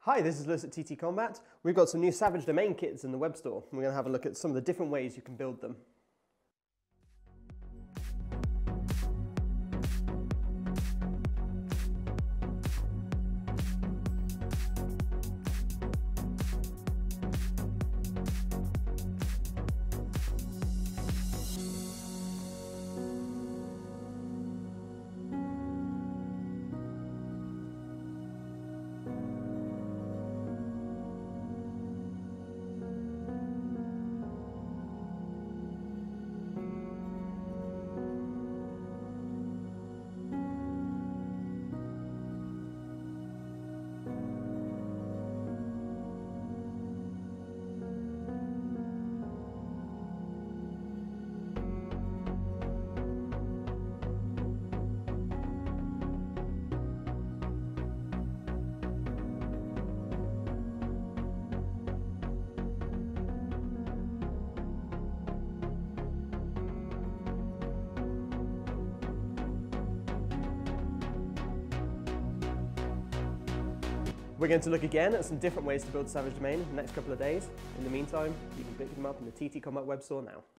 Hi, this is Lewis at TTCombat. We've got some new Savage Domain kits in the web store. We're going to have a look at some of the different ways you can build them. We're going to look again at some different ways to build Savage Domain in the next couple of days. In the meantime, you can pick them up in the TTCombat web store now.